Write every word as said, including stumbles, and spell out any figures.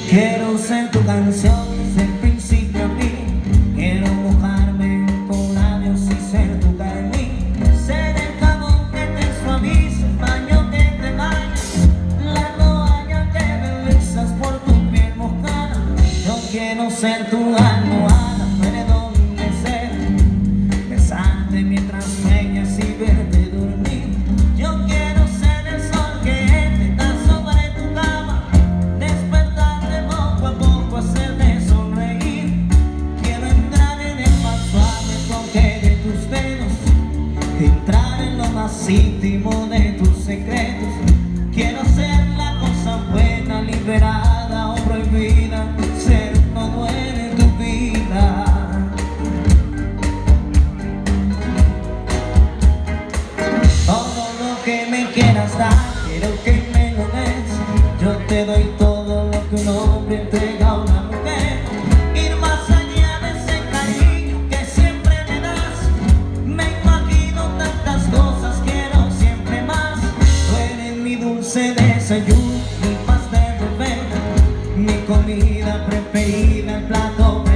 Quiero ser tu canción desde el principio a fin. Quiero mojarme en tus labios y ser tu carmín. Ser el jabón que te suaviza, el baño que te baña, la toalla que deslizas por tu piel mojada. Yo quiero ser tu almohada, adormecer, besarte mientras sueñas y verte dormir. Yo quiero ser el sol que entra sobre tu cama, despertarte poco a poco, hacerte sonreír. Quiero entrar en el más suave toque de tus dedos, entrar en lo más íntimo de tus secretos. Quiero ser la cosa buena, liberada o prohibida, ser uno bueno en tu vida. Todo lo que me quieras dar, quiero que me lo des. Yo te doy todo lo que un hombre entrega a una mujer. Ir más allá de ese cariño que siempre me das. Me imagino tantas cosas, quiero siempre más. Tú eres mi dulce desayuno, mi pastel de vela, mi comida preferida, el plato